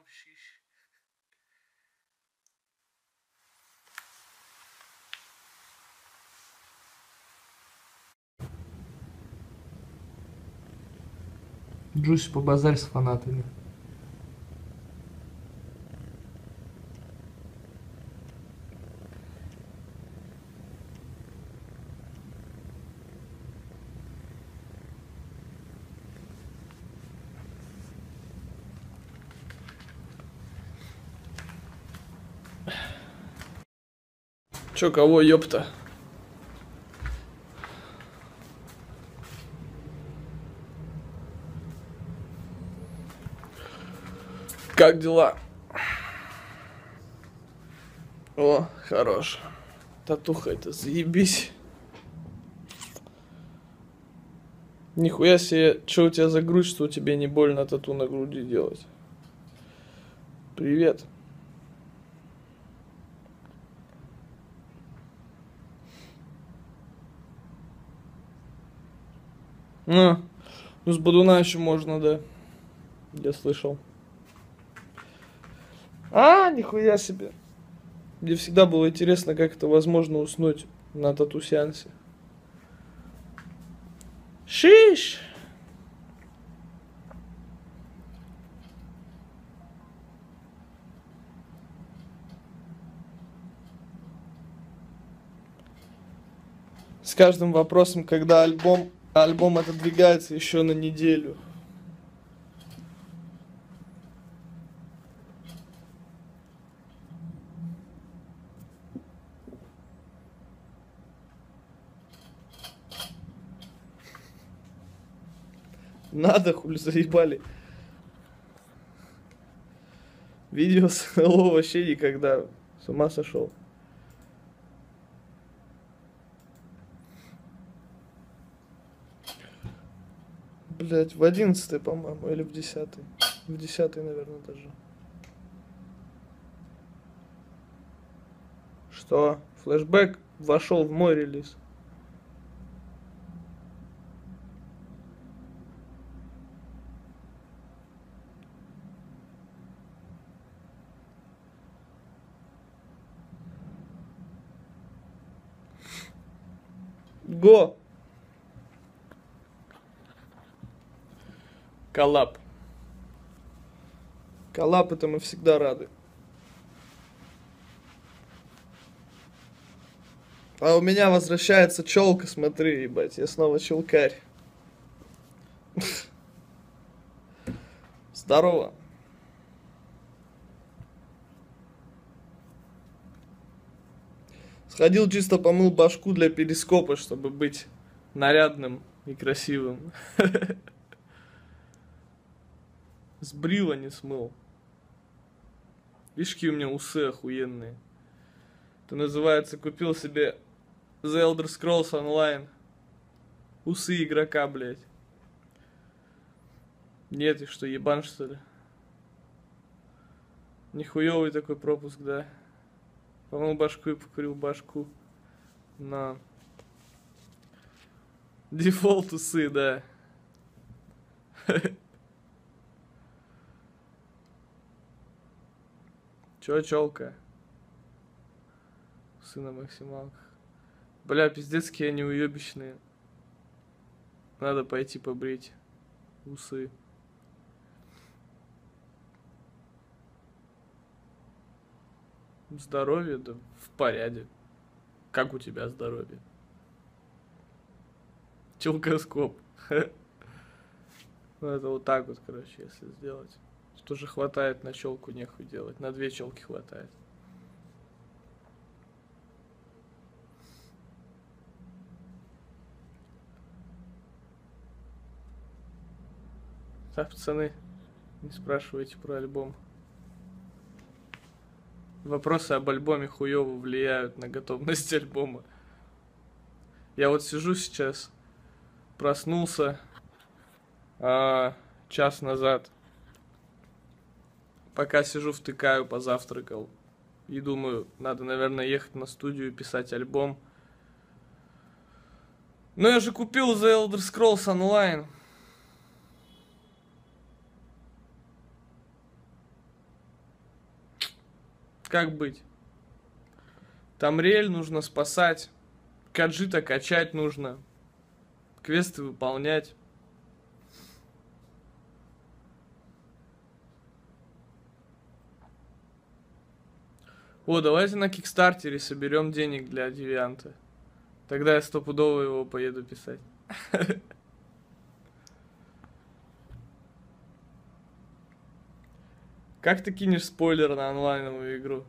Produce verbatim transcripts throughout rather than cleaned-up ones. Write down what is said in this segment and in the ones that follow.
грамм щищ. Джуси, побазарь с фанатами. Чё, кого, ёпта? Как дела? О, хорош. Татуха это заебись. Нихуя себе, что у тебя за грудь, что тебе не больно тату на груди делать? Привет. Ну, ну с бодуна еще можно, да. Я слышал. А, нихуя себе. Мне всегда было интересно, как это возможно уснуть на тату-сеансе. Шиш! С каждым вопросом, когда альбом, альбом отодвигается еще на неделю. Надо, хули заебали. Видео с НЛО вообще никогда. С ума сошел. Блять, в одиннадцатый, по-моему, или в десятый. В десятый, наверное, даже. Что? Флэшбэк вошел в мой релиз. Го! Коллаб. Коллаб, это мы всегда рады. А у меня возвращается челка, смотри, ебать, я снова челкарь. Здорово. Сходил, чисто помыл башку для перископа, чтобы быть нарядным и красивым. Сбрил, а не смыл. Видишь, какие у меня усы охуенные. Это называется, купил себе The Elder Scrolls Online. Усы игрока, блядь. Нет, и что, ебан, что ли? Нихуёвый такой пропуск, да. Помыл башку и покурил башку. На. Дефолт усы, да. Чё, челка? Усы на максималках. Бля, пиздецкие они уебищные. Надо пойти побрить усы. Здоровье, да в порядке. Как у тебя здоровье? Челкоскоп. Ну это вот так вот, короче, если сделать. Тут уже хватает на челку, нехуй делать. На две челки хватает. Так, пацаны, не спрашивайте про альбом. Вопросы об альбоме хуёво влияют на готовность альбома. Я вот сижу сейчас, проснулся а, час назад. Пока сижу, втыкаю, позавтракал. И думаю, надо, наверное, ехать на студию и писать альбом. Но я же купил The Elder Scrolls Online. как быть? Тамриэль нужно спасать. Каджита качать нужно. Квесты выполнять. О, давайте на Кикстартере соберем денег для Девианта. Тогда я стопудово его поеду писать. Как ты кинешь спойлер на онлайновую игру?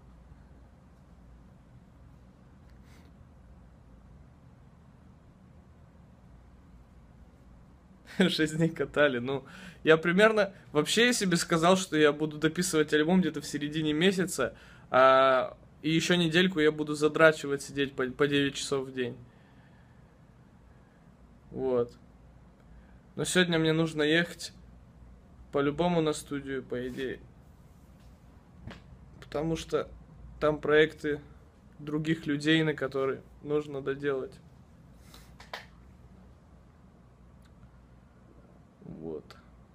Шесть дней катали, ну... Я примерно... Вообще я себе сказал, что я буду дописывать альбом где-то в середине месяца, а... и еще недельку я буду задрачивать, сидеть по, по девять часов в день. Вот. Но сегодня мне нужно ехать по-любому на студию, по идее. Потому что там проекты других людей, на которые нужно доделать. Вот.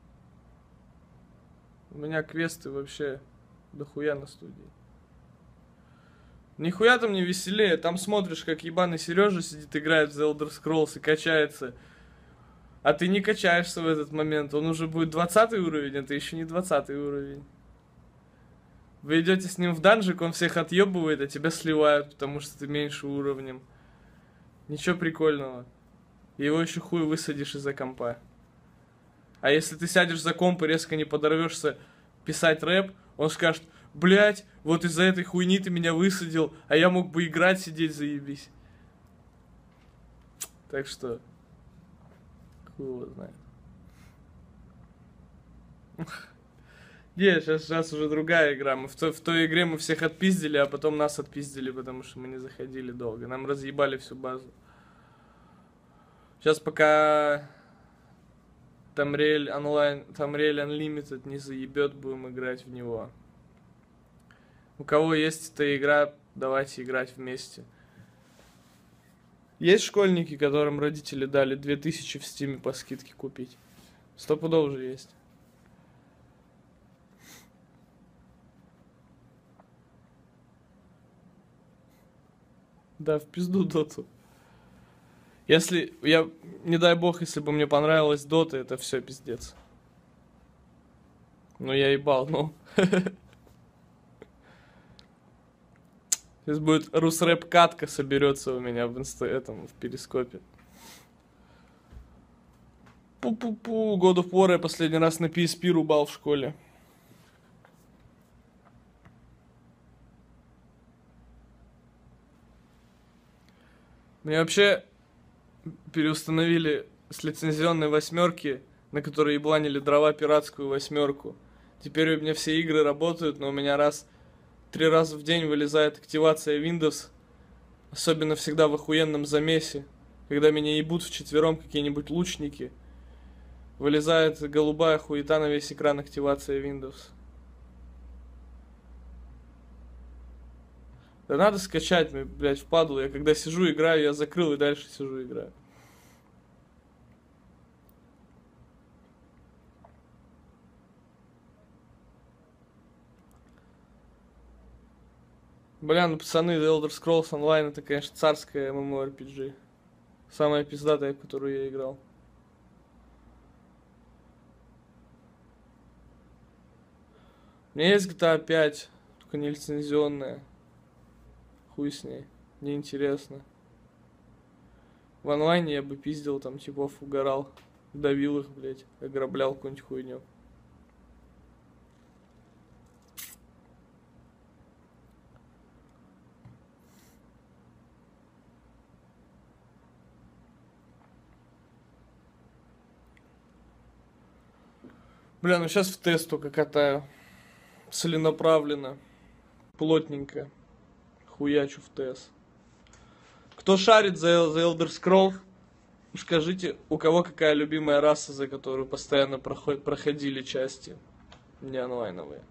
У меня квесты вообще дохуя на студии. Нихуя там не веселее. Там смотришь, как ебаный Сережа сидит, играет в The Elder Scrolls и качается. А ты не качаешься в этот момент. Он уже будет двадцатый уровень, а ты еще не двадцатый уровень. Вы идете с ним в данжик, он всех отъебывает, а тебя сливают, потому что ты меньше уровнем. Ничего прикольного. Его еще хуй высадишь из-за компа. А если ты сядешь за комп и резко не подорвешься писать рэп, он скажет: блять, вот из-за этой хуйни ты меня высадил, а я мог бы играть, сидеть, заебись. Так что, хуй его знает. Не, сейчас, сейчас уже другая игра. Мы в, той, в той игре мы всех отпиздили, а потом нас отпиздили, потому что мы не заходили долго. Нам разъебали всю базу. Сейчас пока Тамриэль онлайн, Тамриэль Unlimited не заебет, будем играть в него. У кого есть эта игра, давайте играть вместе. Есть школьники, которым родители дали две тысячи в стиме по скидке купить? Стопудово же есть. Да, в пизду доту. Если я, не дай бог, если бы мне понравилась дота, это все пиздец. Ну я ебал, ну. Сейчас будет русрэп катка соберется у меня в инста, этом, в перископе. Пу-пу-пу, God of War я последний раз на пи эс пи рубал в школе. Мне вообще переустановили с лицензионной восьмерки, на которой ебланили дрова, пиратскую восьмерку. Теперь у меня все игры работают, но у меня раз три раза в день вылезает активация Windows, особенно всегда в охуенном замесе, когда меня ебут вчетвером какие-нибудь лучники. Вылезает голубая хуета на весь экран активация Windows. Да надо скачать, мне, блядь, впадло. Я когда сижу, играю, я закрыл и дальше сижу, играю. Бля, ну пацаны, The Elder Scrolls Online это, конечно, царская MMORPG. Самая пиздатая, в которую я играл. У меня есть джи ти эй пять, только не лицензионная. Хуй с ней, неинтересно. В онлайне я бы пиздил там типов, угорал, давил их, блять, ограблял какую-нибудь хуйню. Бля, ну сейчас в тест только катаю. Целенаправленно. Плотненько. Хуячу в тест. Кто шарит за, за Elder Scrolls, скажите, у кого какая любимая раса, за которую постоянно проход, проходили части не онлайновые.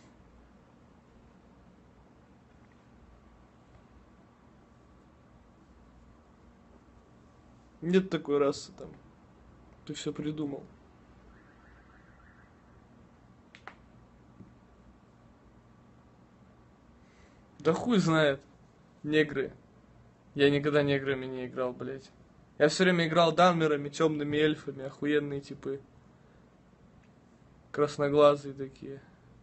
Нет такой расы там. Ты все придумал. Да хуй знает. Негры. Я никогда неграми не играл, блядь. Я все время играл данмерами, темными эльфами, охуенные типы. Красноглазые такие.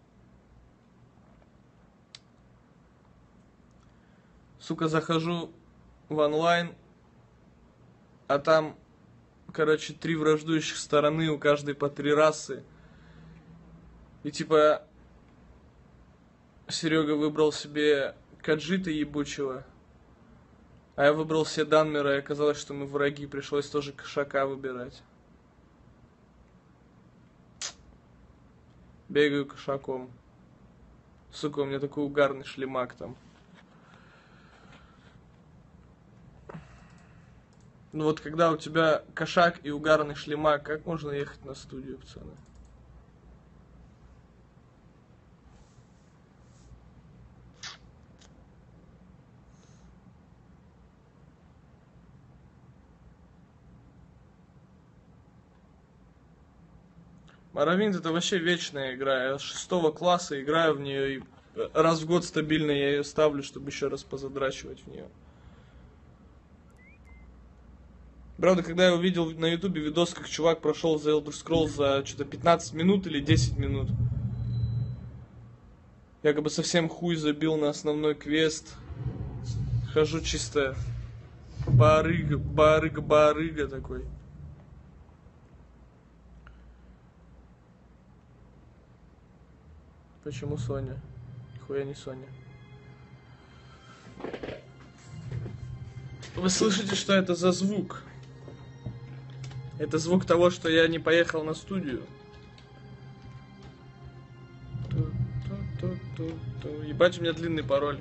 Сука, захожу в онлайн, а там, короче, три враждующих стороны, у каждой по три расы. И типа Серега выбрал себе Каджита ебучего, а я выбрал себе Данмера, и оказалось, что мы враги, пришлось тоже кошака выбирать. Бегаю кошаком. Сука, у меня такой угарный шлемак там. Ну вот когда у тебя кошак и угарный шлемак, как можно ехать на студию, пацаны? Моровинт это вообще вечная игра. Я с шестого класса играю в нее и раз в год стабильно я ее ставлю, чтобы еще раз позадрачивать в нее. Правда, когда я увидел на ютубе видос, как чувак прошел The Elder Scrolls за что-то пятнадцать минут или десять минут. Я как бы совсем хуй забил на основной квест. Хожу чисто барыга, барыга, барыга такой. Почему Соня? Нихуя не Соня. Вы слышите, что это за звук? Это звук того, что я не поехал на студию. Ебать, у меня длинный пароль.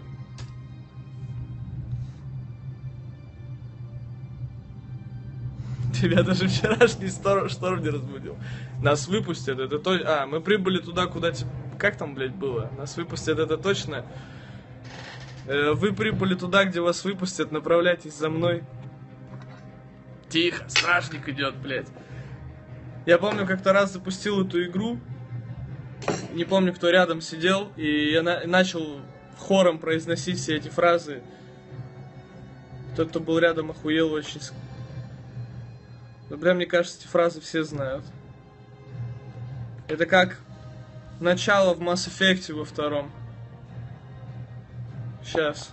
Тебя даже вчерашний шторм не разбудил. Нас выпустят, это то... А, мы прибыли туда, куда... Как там, блядь, было? Нас выпустят, это точно. Вы прибыли туда, где вас выпустят, направляйтесь за мной. Тихо, стражник идет, блядь. Я помню, как-то раз запустил эту игру. Не помню, кто рядом сидел. И я на- начал хором произносить все эти фразы. Тот, кто был рядом, охуел очень. Ну, прям, мне кажется, эти фразы все знают. Это как начало в Mass Effect во втором. Сейчас.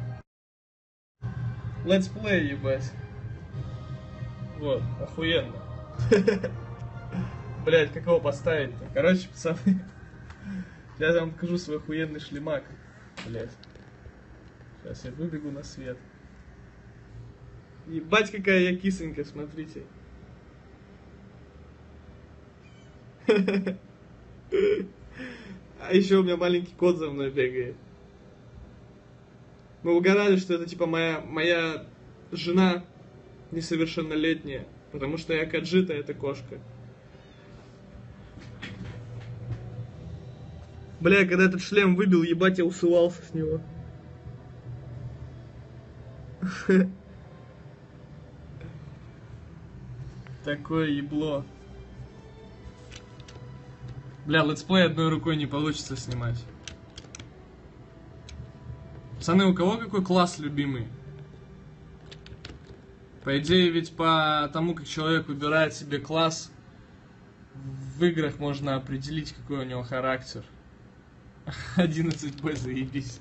Let's play, ебать. Вот, охуенно. Блять, как его поставить-то? Короче, пацаны, сейчас я вам покажу свой охуенный шлемак. Блять. Сейчас я выбегу на свет. Ебать, какая я кисонька, смотрите. А еще у меня маленький кот за мной бегает. Мы угорали, что это типа моя, моя жена несовершеннолетняя, потому что я Каджита, это кошка. Бля, когда этот шлем выбил, ебать, я усылался с него. Такое ебло. Бля, летсплей одной рукой не получится снимать. Пацаны, у кого какой класс любимый? По идее, ведь по тому, как человек выбирает себе класс, в играх можно определить, какой у него характер. одиннадцать бой, заебись.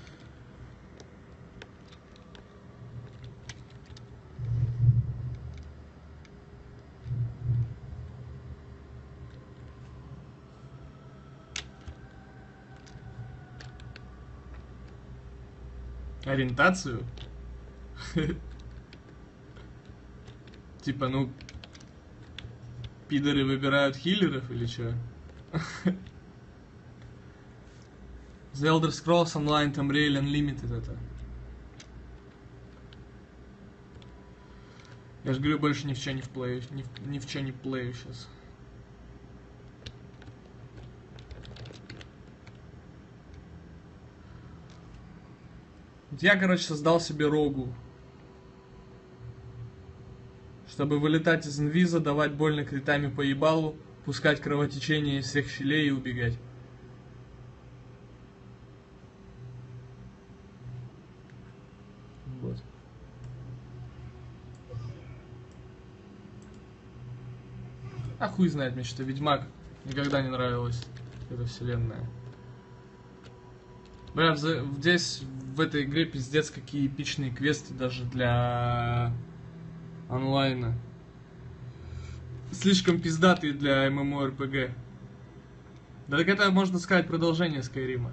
Ориентацию? Типа, ну, пидоры выбирают хиллеров или чё? The Elder Scrolls Online Tamriel Unlimited это. Я же говорю, больше ни в чё не вплею, ни в, ни в чё не плею сейчас. Я, короче, создал себе рогу. Чтобы вылетать из инвиза, давать больно критами по ебалу, пускать кровотечение из всех щелей и убегать. А хуй знает, мне что-то Ведьмак никогда не нравилась эта вселенная. Бля, здесь, в этой игре, пиздец, какие эпичные квесты даже для онлайна. Слишком пиздатые для MMORPG. Да так это, можно сказать, продолжение Скайрима.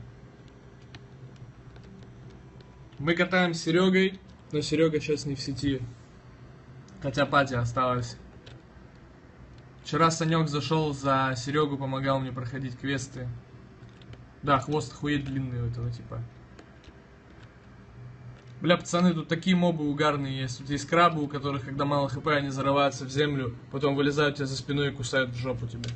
Мы катаем с Серегой, но Серега сейчас не в сети. Хотя пати осталась. Вчера Санек зашел за Серегу, помогал мне проходить квесты. Да, хвост охуеть длинный у этого типа. Бля, пацаны, тут такие мобы угарные есть. Тут есть крабы, у которых, когда мало хп, они зарываются в землю, потом вылезают тебе за спиной и кусают в жопу тебе.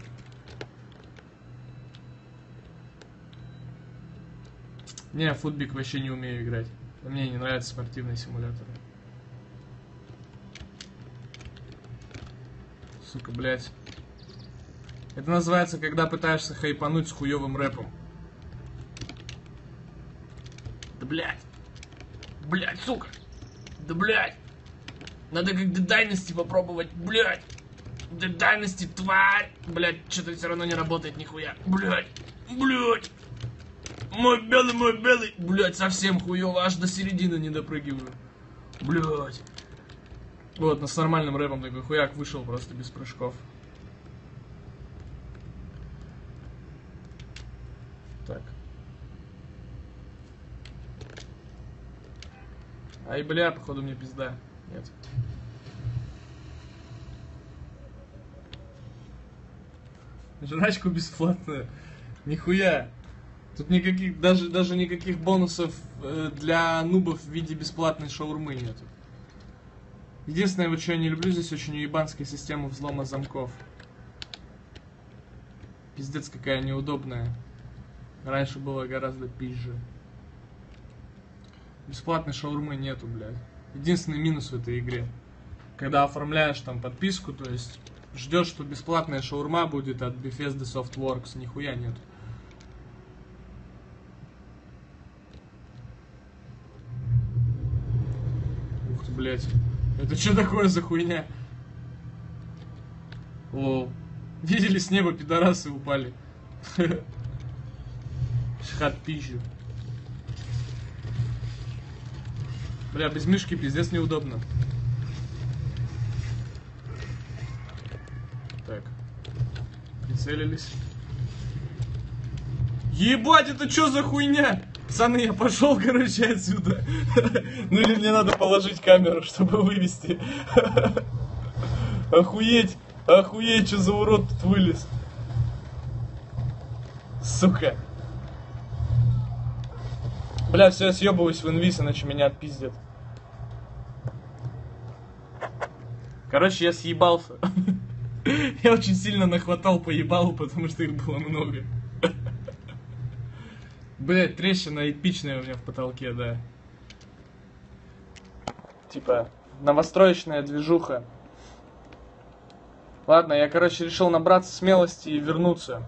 Не, в футбик вообще не умею играть. Мне не нравятся спортивные симуляторы. Сука, блядь. Это называется, когда пытаешься хайпануть с хуёвым рэпом. Да блядь. Блядь, сука. Да блядь. Надо как Dead Dynasty попробовать, блядь. Dead Dynasty, тварь. Блядь, что-то все равно не работает нихуя. Блядь. Блядь. Мой белый, мой белый. Блядь, совсем хуёво, аж до середины не допрыгиваю. Блядь. Вот, с нормальным рэпом такой хуяк вышел просто без прыжков. Так. Ай, бля, походу мне пизда. Нет. Жрачку бесплатную. Нихуя. Тут никаких, даже, даже никаких бонусов э, для нубов в виде бесплатной шаурмы нету. Единственное, вот что я не люблю, здесь очень уебанская система взлома замков. Пиздец, какая неудобная. Раньше было гораздо пизже. Бесплатной шаурмы нету, блядь. Единственный минус в этой игре. Когда оформляешь там подписку, то есть ждешь, что бесплатная шаурма будет от Bethesda Softworks. Нихуя нету. Ух ты, блядь. Это что такое за хуйня? Лол. Видели, с неба пидорасы упали. Шхат пизжу. Бля, без мышки пиздец неудобно. Так. Прицелились. Ебать, это что за хуйня? Пацаны, я пошел, короче, отсюда. Ну или мне надо положить камеру, чтобы вывести. Охуеть, охуеть, что за урод тут вылез. Сука. Бля, все, я съебываюсь в инвиз, иначе меня отпиздят. Короче, я съебался. Я очень сильно нахватал по ебалу, потому что их было много. Блять, трещина эпичная у меня в потолке, да. Типа, новостроечная движуха. Ладно, я, короче, решил набраться смелости и вернуться.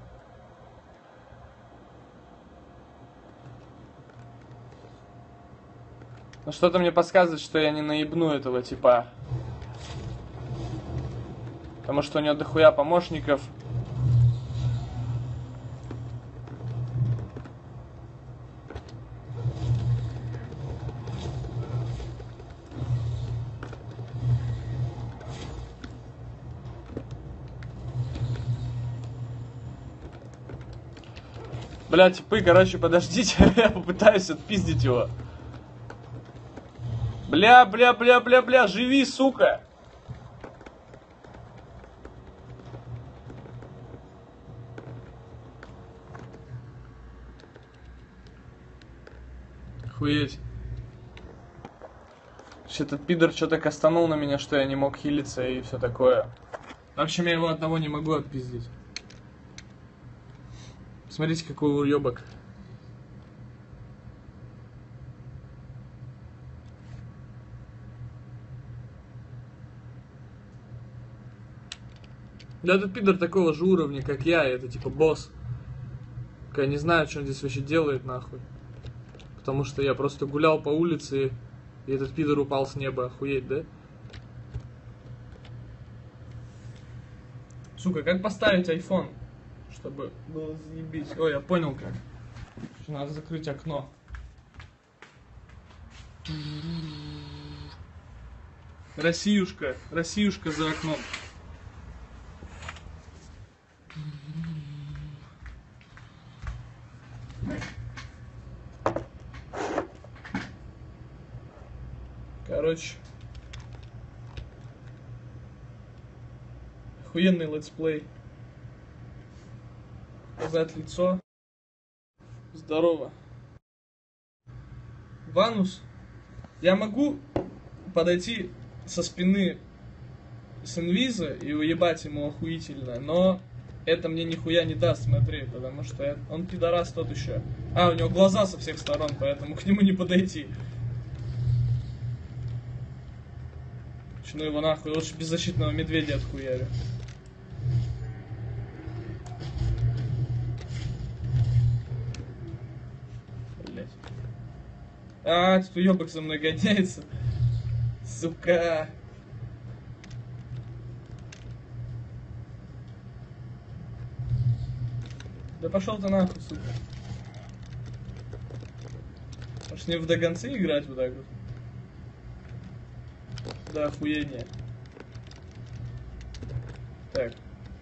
Но что-то мне подсказывает, что я не наебну этого типа. Потому что у него дохуя помощников. Бля, типы, короче, подождите, я попытаюсь отпиздить его. Бля, бля, бля, бля, бля, живи, сука! Охуеть. Этот пидор что-то кастанул на меня, что я не мог хилиться и все такое. В общем, я его одного не могу отпиздить. Смотрите, какой уебок. Да, этот пидор такого же уровня, как я, и это типа босс. Я не знаю, что он здесь вообще делает, нахуй. Потому что я просто гулял по улице, и этот пидор упал с неба, охуеть, да? Сука, как поставить айфон, чтобы было заебись? Ой, я понял как. Надо закрыть окно. Россиюшка, Россиюшка за окном. Короче. Охуенный летсплей. Показать лицо. Здорово. Ванус. Я могу подойти со спины с инвиза и уебать ему охуительно, но это мне нихуя не даст, смотри, потому что я, он пидорас тот еще. А, у него глаза со всех сторон, поэтому к нему не подойти. Ну его нахуй, лучше беззащитного медведя отхуярю. Блять. А, тут уебок за мной гоняется. Сука. Да пошел ты нахуй, сука. Может не в догонцы играть вот так вот? Да, охуение. Так.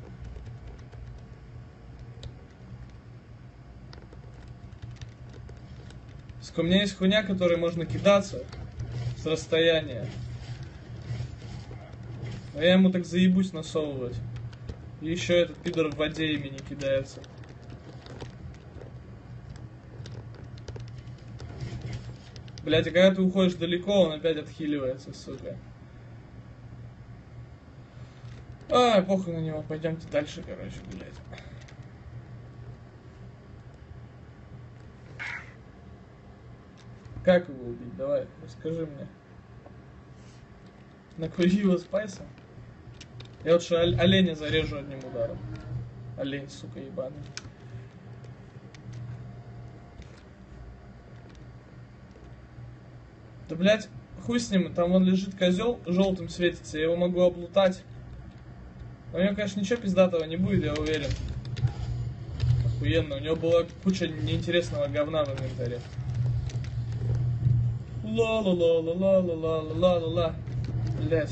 У меня есть хуйня, которой можно кидаться с расстояния. А я ему так заебусь насовывать. И еще этот пидор в воде ими не кидается. Блять, а когда ты уходишь далеко, он опять отхиливается, сука. А, похуй на него, пойдемте дальше, короче, блять. Как его убить? Давай, расскажи мне. Накури его спайса? Я лучше оленя зарежу одним ударом. Олень, сука, ебаный. Да, блядь, хуй с ним, там он лежит козел, желтым светится, я его могу облутать. Но у него, конечно, ничего пиздатого не будет, я уверен. Охуенно, у него была куча неинтересного говна в инвентаре. Ла-ла-ла-ла-ла-ла-ла-ла-ла-ла. Блять.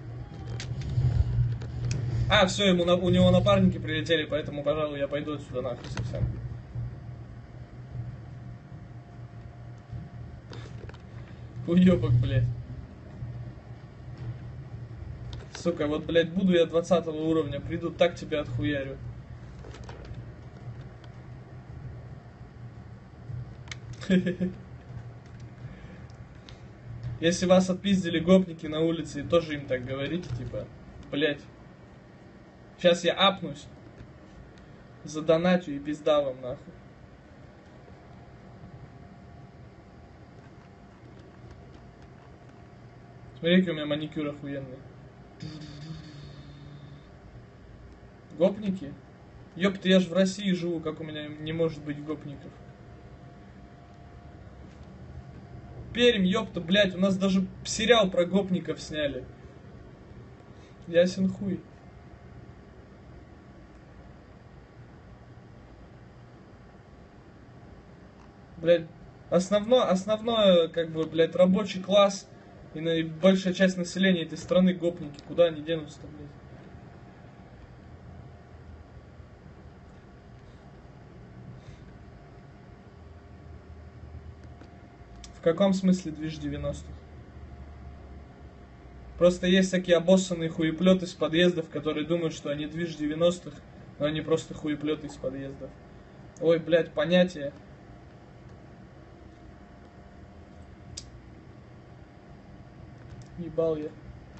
А, все, ему на, у него напарники прилетели, поэтому, пожалуй, я пойду отсюда нахуй совсем. Уебок, блять. Сука, вот, блять, буду я двадцатого уровня, приду, так тебя отхуярю. Если вас отпиздили гопники на улице, и тоже им так говорите, типа, блять, сейчас я апнусь, задонатю и пизда вам нахуй. Смотри, какой у меня маникюр охуенный. Гопники? Ёпта, я же в России живу, как у меня не может быть гопников. Пермь, ёпта, блядь, у нас даже сериал про гопников сняли. Ясен хуй. Блядь, основное, основное, как бы, блядь, рабочий класс и, на, и большая часть населения этой страны гопники. Куда они денутся-то, блядь? В каком смысле движ девяностых? Просто есть всякие обоссанные хуеплеты из подъездов, которые думают, что они движ девяностых, но они просто хуеплеты из подъездов. Ой, блядь, понятие. Ебал я.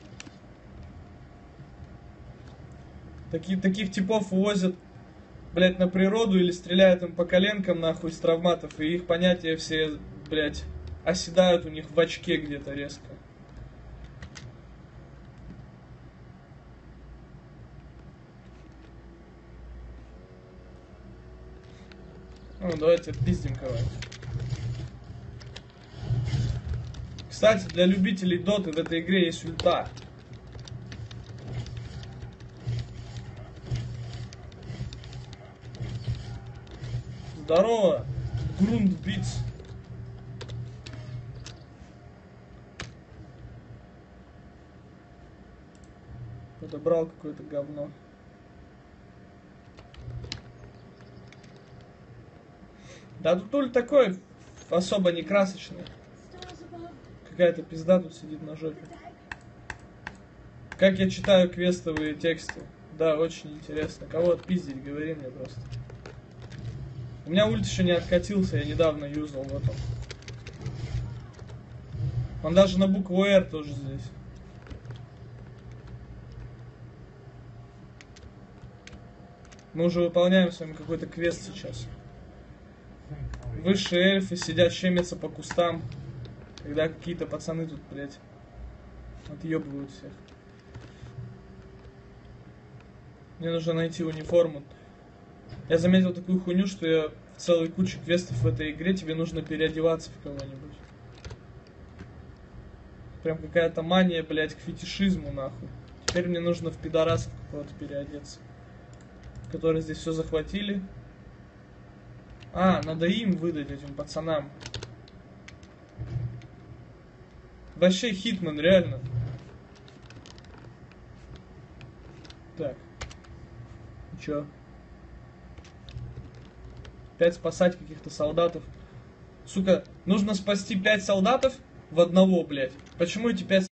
Такие, таких типов увозят, блядь, на природу или стреляют им по коленкам, нахуй, с травматов, и их понятия все, блядь, оседают у них в очке где-то резко. Ну, давайте отпиздим кого-нибудь. Кстати, для любителей доты в этой игре есть ульта. Здорово, Грундбиц. Подобрал какое-то говно. Да тут Уль такой особо не красочный. Какая-то пизда тут сидит на жопе. Как я читаю квестовые тексты. Да, очень интересно. Кого отпиздить, говори мне просто. У меня ульт еще не откатился, я недавно юзал в этом. Он даже на букву R тоже здесь. Мы уже выполняем с вами какой-то квест сейчас. Высшие эльфы сидят, щемятся по кустам, когда какие-то пацаны тут, блядь, отъебывают всех. Мне нужно найти униформу. Я заметил такую хуйню, что я в целой куче квестов в этой игре тебе нужно переодеваться в кого-нибудь. Прям какая-то мания, блядь, к фетишизму, нахуй. Теперь мне нужно в пидорасов какого-то переодеться. Которые здесь все захватили. А, надо им выдать, этим пацанам. Вообще Хитман, реально. Так. И чё? Опять спасать каких-то солдатов. Сука, нужно спасти пять солдатов в одного, блядь. Почему эти пять